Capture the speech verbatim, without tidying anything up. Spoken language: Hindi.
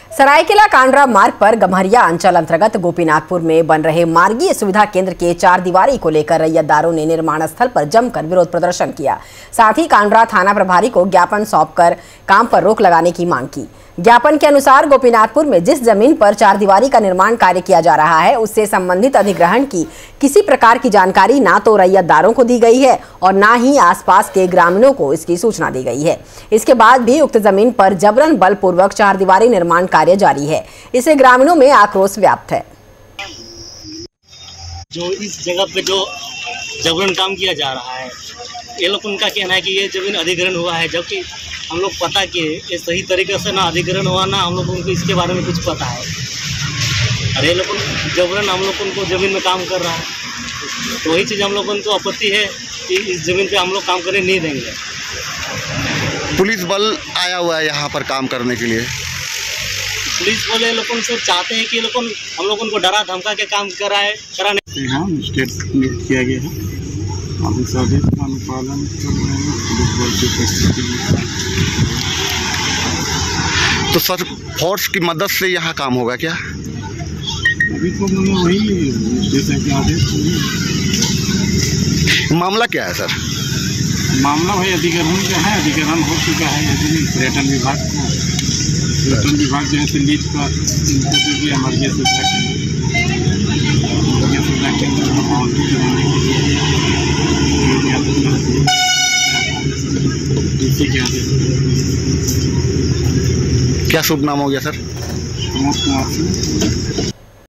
सरायकेला कांड्रा मार्ग पर गम्हरिया अंचल अंतर्गत गोपीनाथपुर में बन रहे मार्गीय सुविधा केंद्र के चार दीवारी को लेकर रैयतदारों ने निर्माण स्थल पर जमकर विरोध प्रदर्शन किया। साथ ही कांड्रा थाना प्रभारी को ज्ञापन सौंपकर काम पर रोक लगाने की मांग की। ज्ञापन के अनुसार गोपीनाथपुर में जिस जमीन पर चार दीवारी का निर्माण कार्य किया जा रहा है उससे संबंधित अधिग्रहण की किसी प्रकार की जानकारी ना तो रैयतदारों को दी गई है और ना ही आसपास के ग्रामीणों को इसकी सूचना दी गई है। इसके बाद भी उक्त जमीन पर जबरन बलपूर्वक चार दीवारी निर्माण कार्य जारी है। इससे ग्रामीणों में आक्रोश व्याप्त है। जो इस जगह पे जो जबरन काम किया जा रहा है, ये लोग उनका कहना है कि ये जमीन अधिग्रहण हुआ है, जबकि हम लोग पता कि ये सही तरीके से ना अधिग्रहण हुआ ना हम लोग उनको इसके बारे में कुछ पता है। अरे लोग जबरन हम लोग उनको ज़मीन में काम कर रहा है, तो वही चीज़ हम लोग उनको आपत्ति है कि इस ज़मीन पे हम लोग काम करने नहीं देंगे। पुलिस बल आया हुआ है यहाँ पर काम करने के लिए। पुलिस वाले लोग उनसे चाहते हैं कि लोग हम लोग उनको डरा धमका के काम कराए कराने। यहाँ स्टेटमेंट किया गया है, अभी आदेश का अनुपालन कर रहे हैं पुलिस बल की उपस्थिति में। तो सर फोर्स की मदद से यहाँ काम होगा क्या? अभी तो मैंने वही जैसे कि आदेश। मामला क्या है सर? मामला भाई अधिग्रहण का है, अधिग्रहण हो चुका है। यदि पर्यटन विभाग को पर्यटन विभाग जो है लीज का इनको दे दिया मार्गीय सुविधा केंद्र सुविधा केंद्र में बाउंड्री कराने के लिए। क्या क्या शुभ नाम हो गया सर? प्रमोद कुमार सिंह।